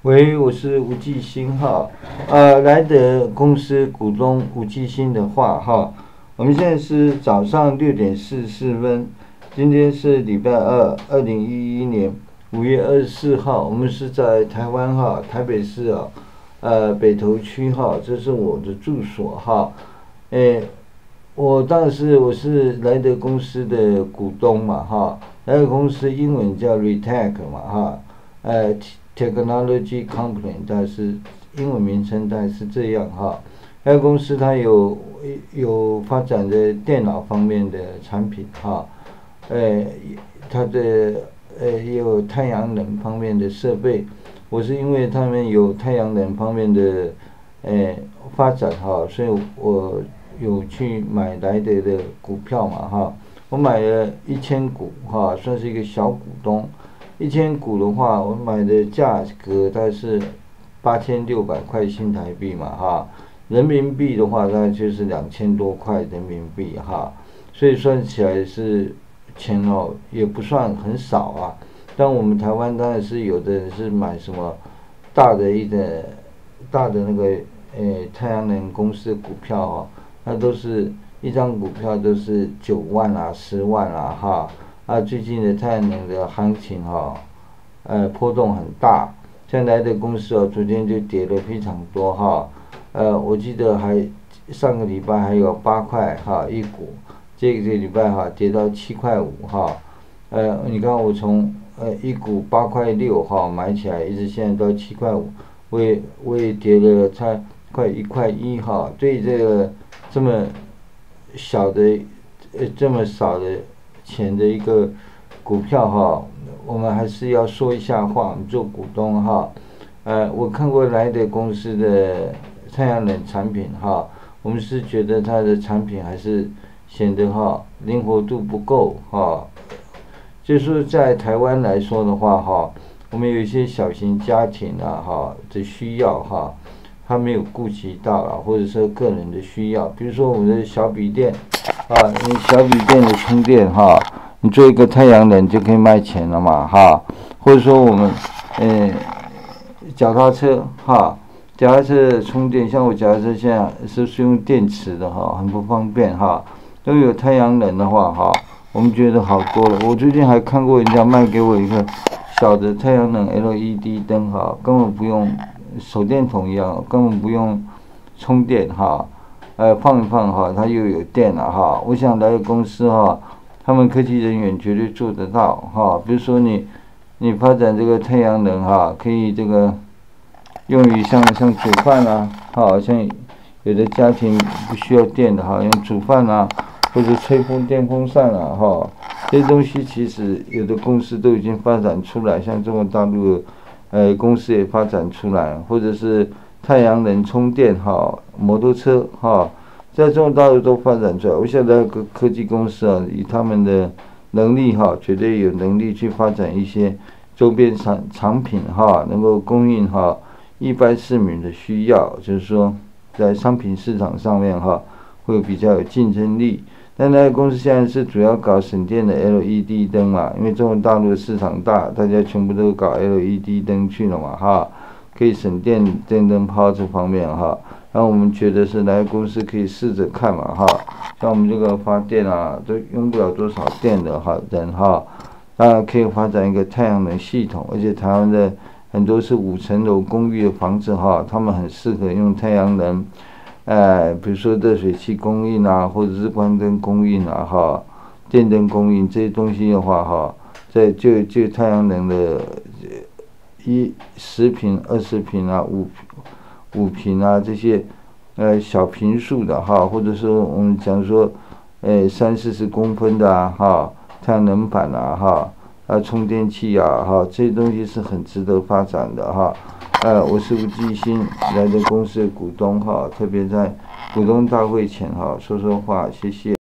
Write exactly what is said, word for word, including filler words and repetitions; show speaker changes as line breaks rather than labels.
喂，我是吴继兴哈，呃，来的公司股东吴继兴的话哈，我们现在是早上六点四十四分，今天是礼拜二，二零一一年五月二十四号，我们是在台湾哈，台北市啊，呃，北投区哈，这是我的住所哈，诶，我当时我是来的公司的股东嘛哈，来的公司英文叫 Ritech 嘛哈，呃。Technology Company， 但是英文名称大概是这样哈。该公司它有有发展的电脑方面的产品哈，呃，它的呃也有太阳能方面的设备。我是因为他们有太阳能方面的呃发展哈，所以我有去买来德的股票嘛哈。我买了一千股哈，算是一个小股东。一千股的话，我买的价格大概是八千六百块新台币嘛哈，人民币的话大概就是两千多块人民币哈，所以算起来是钱哦也不算很少啊。但我们台湾当然是有的人是买什么大的一个大的那个呃太阳能公司的股票哦，那都是一张股票都是九万啊十万啊哈。啊，最近的太阳能的行情哈、哦，呃，波动很大。像来的公司哦，昨天就跌了非常多哈。呃，我记得还上个礼拜还有八块哈一股，这个礼拜哈跌到七块五哈。呃，你看我从呃一股八块六哈买起来，一直现在到七块五，我也我也跌了才快一块一哈。对这个这么小的呃这么少的钱的一个股票哈，我们还是要说一下话。我们做股东哈，呃，我看过来的公司的太阳能产品哈，我们是觉得它的产品还是显得哈灵活度不够哈。就是说在台湾来说的话哈，我们有一些小型家庭啊哈的需要哈，他没有顾及到了，或者说个人的需要，比如说我们的小笔电。啊，你小笔电的充电哈，你做一个太阳能就可以卖钱了嘛哈，或者说我们，呃，脚踏车哈，脚踏车充电，像我脚踏车现在是是用电池的哈，很不方便哈。都有太阳能的话哈，我们觉得好多了。我最近还看过人家卖给我一个小的太阳能 L E D 灯哈，根本不用手电筒一样，根本不用充电哈。呃，放一放哈，它又有电了哈。我想来个公司哈，他们科技人员绝对做得到哈。比如说你，你发展这个太阳能哈，可以这个用于像像煮饭啊，哈，像有的家庭不需要电的哈，用煮饭啊，或者吹风电风扇啊哈，这些东西其实有的公司都已经发展出来，像中国大陆呃公司也发展出来，或者是太阳能充电哈，摩托车哈，在中国大陆都发展出来。我想那个科技公司啊，以他们的能力哈，绝对有能力去发展一些周边产产品哈，能够供应哈一般市民的需要，就是说在商品市场上面哈，会比较有竞争力。但那个公司现在是主要搞省电的 L E D 灯嘛，因为中国大陆的市场大，大家全部都搞 L E D 灯去了嘛哈。可以省电电灯泡这方面哈，然后我们觉得是来公司可以试着看嘛哈，像我们这个发电啊，都用不了多少电的哈人哈，当然可以发展一个太阳能系统，而且台湾的很多是五层楼公寓的房子哈，他们很适合用太阳能，呃，比如说热水器供应啊，或者是光灯供应啊哈，电灯供应这些东西的话哈，在就就太阳能的。一十平、二十平啊，五五平啊，这些呃小平数的哈，或者说我们讲说，呃三四十公分的啊哈，太阳能板啊哈，啊充电器啊哈，这些东西是很值得发展的哈。呃，我是吴继兴，来的公司的股东哈，特别在股东大会前哈说说话，谢谢。